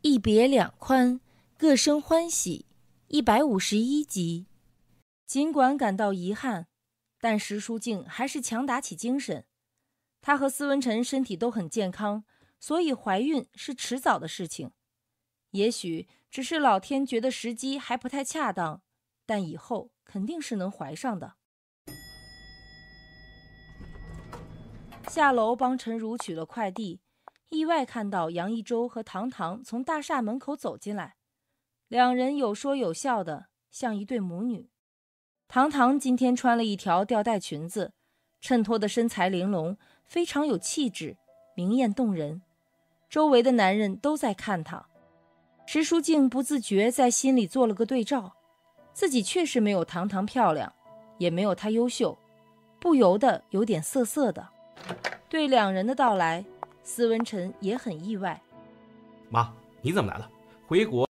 一别两宽，各生欢喜，151集。尽管感到遗憾，但石书静还是强打起精神。她和司文晨身体都很健康，所以怀孕是迟早的事情。也许只是老天觉得时机还不太恰当，但以后肯定是能怀上的。下楼帮陈如取了快递，意外看到杨一舟和唐唐从大厦门口走进来，两人有说有笑的，像一对母女。唐唐今天穿了一条吊带裙子，衬托的身材玲珑，非常有气质，明艳动人。周围的男人都在看她。石书静不自觉在心里做了个对照，自己确实没有唐唐漂亮，也没有她优秀，不由得有点涩涩的。对两人的到来，司文晨也很意外。 妈，你怎么来了？回国